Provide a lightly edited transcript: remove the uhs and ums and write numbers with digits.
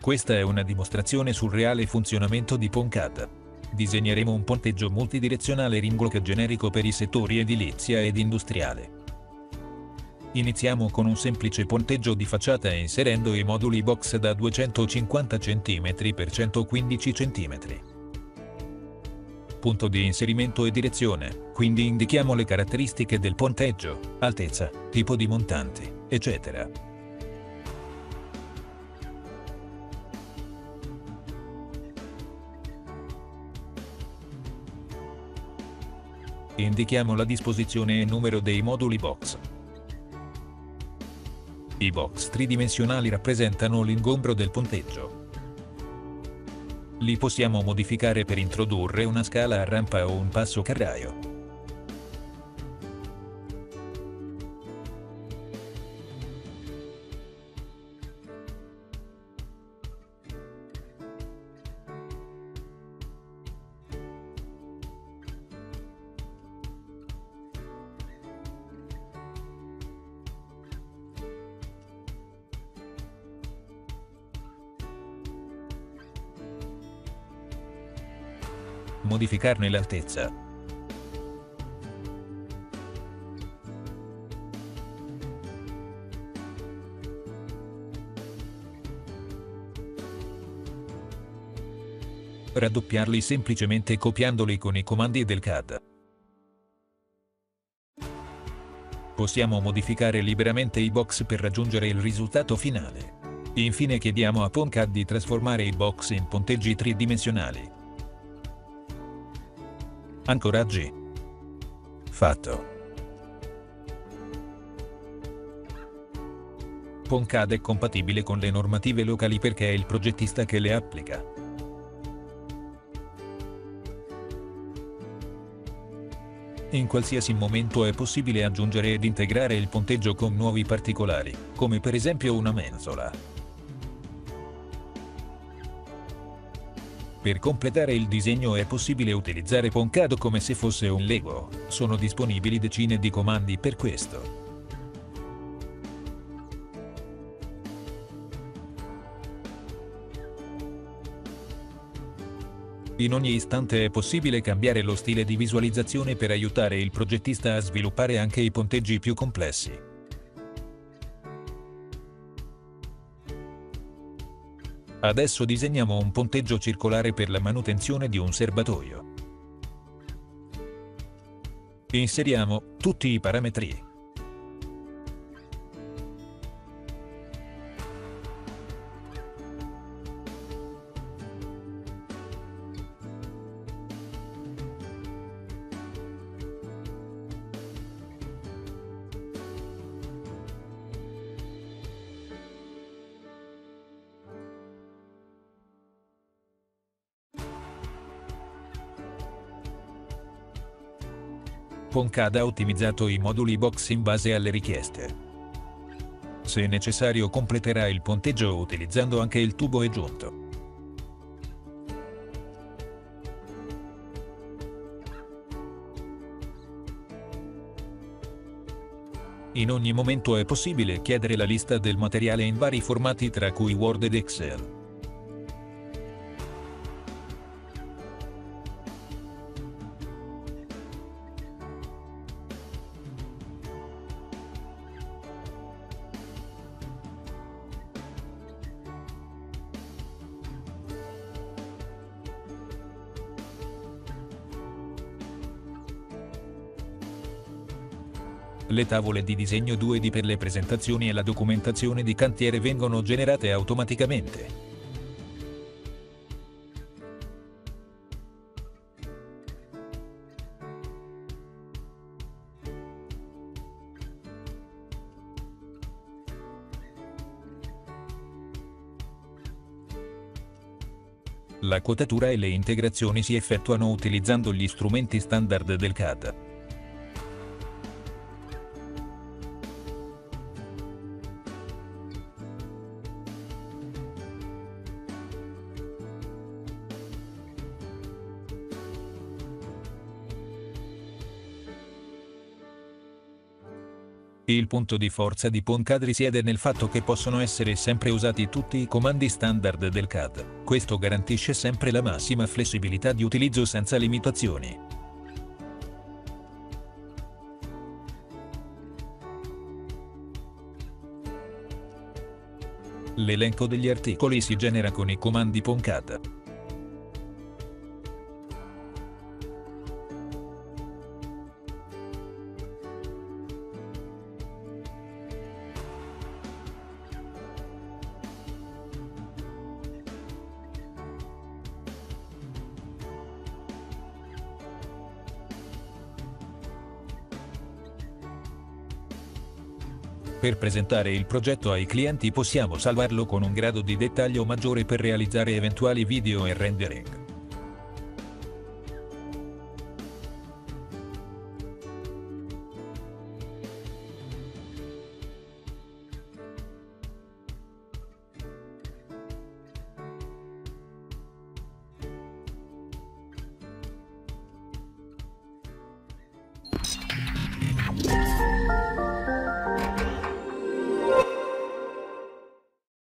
Questa è una dimostrazione sul reale funzionamento di PonCAD. Disegneremo un ponteggio multidirezionale ringblock generico per i settori edilizia ed industriale. Iniziamo con un semplice ponteggio di facciata inserendo i moduli box da 250 cm x 115 cm. Punto di inserimento e direzione, quindi indichiamo le caratteristiche del ponteggio, altezza, tipo di montanti, eccetera. Indichiamo la disposizione e numero dei moduli box. I box tridimensionali rappresentano l'ingombro del ponteggio. Li possiamo modificare per introdurre una scala a rampa o un passo carraio. Modificarne l'altezza. Raddoppiarli semplicemente copiandoli con i comandi del CAD. Possiamo modificare liberamente i box per raggiungere il risultato finale. Infine chiediamo a PonCAD di trasformare i box in ponteggi tridimensionali. Ancoraggi. Fatto. PonCAD è compatibile con le normative locali perché è il progettista che le applica. In qualsiasi momento è possibile aggiungere ed integrare il ponteggio con nuovi particolari, come per esempio una mensola. Per completare il disegno è possibile utilizzare PonCAD come se fosse un Lego. Sono disponibili decine di comandi per questo. In ogni istante è possibile cambiare lo stile di visualizzazione per aiutare il progettista a sviluppare anche i ponteggi più complessi. Adesso disegniamo un ponteggio circolare per la manutenzione di un serbatoio. Inseriamo tutti i parametri. PonCAD ha ottimizzato i moduli box in base alle richieste. Se necessario completerà il ponteggio utilizzando anche il tubo aggiunto. In ogni momento è possibile chiedere la lista del materiale in vari formati tra cui Word ed Excel. Le tavole di disegno 2D per le presentazioni e la documentazione di cantiere vengono generate automaticamente. La quotatura e le integrazioni si effettuano utilizzando gli strumenti standard del CAD. Il punto di forza di PwnCAD risiede nel fatto che possono essere sempre usati tutti i comandi standard del CAD. Questo garantisce sempre la massima flessibilità di utilizzo senza limitazioni. L'elenco degli articoli si genera con i comandi PwnCAD. Per presentare il progetto ai clienti possiamo salvarlo con un grado di dettaglio maggiore per realizzare eventuali video e rendering.